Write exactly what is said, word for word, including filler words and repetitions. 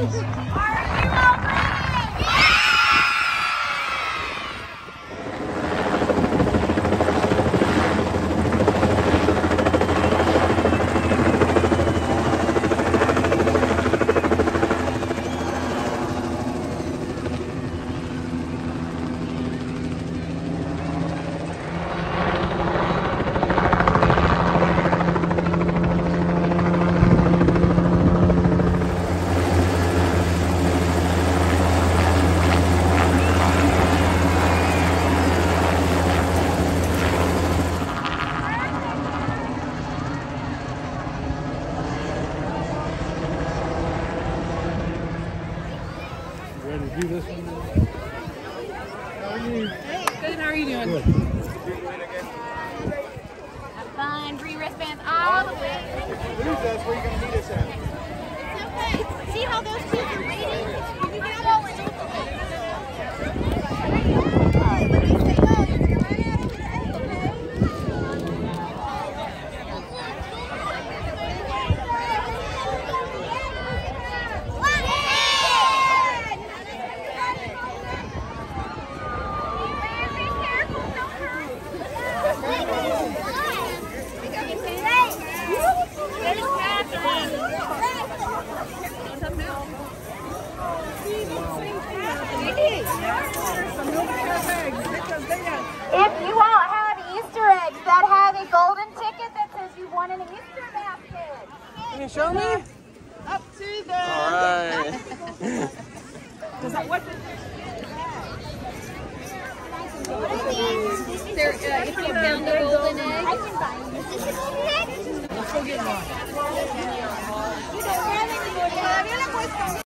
Ready to do this one now? How are you? Hey, good. How are you doing? Good. Have fun. Free wristbands all the way. Lose us, where are you going to meet us at? It's okay. See how those two are reading? Can you get all the when they say go, you're going to run out of the If you all have Easter eggs that have a golden ticket that says you won an Easter basket. Can you show me? Up to the... All right. Does that what? There, uh, if you found the golden egg. I can buy you. Let's go get one. You don't have any more.